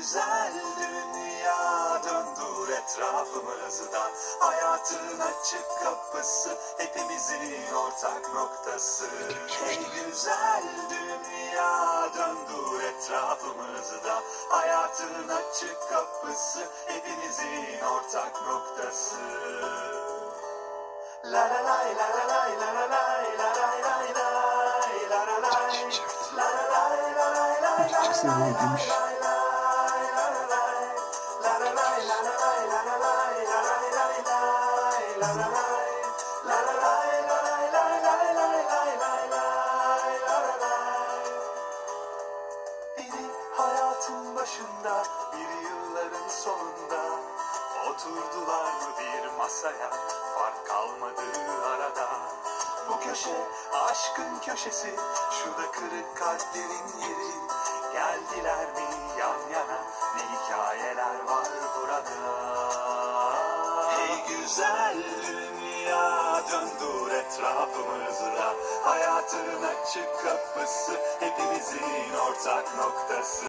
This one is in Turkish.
güzel dünya döndür etrafımızda. Hayatın açık kapısı, hepimizin ortak noktası. Ey güzel dünya döndür etrafımızda. Hayatın açık kapısı, hepimizin ortak noktası. La la lay la la lay la la lay la lay lay lay la la lay la la lay la lay lay Türkçesi ne demiş? Biri hayatın başında, biri yılların sonunda. Oturdular mı bir masaya, fark kalmadı arada. Bu köşe aşkın köşesi, şurada kırık kalplerin yeri. Geldiler mi yan yana, ne hikayeler var burada. Hey güzel dünya döndür etrafımızda. Hayatın açık kapısı, hepimizin ortak noktası.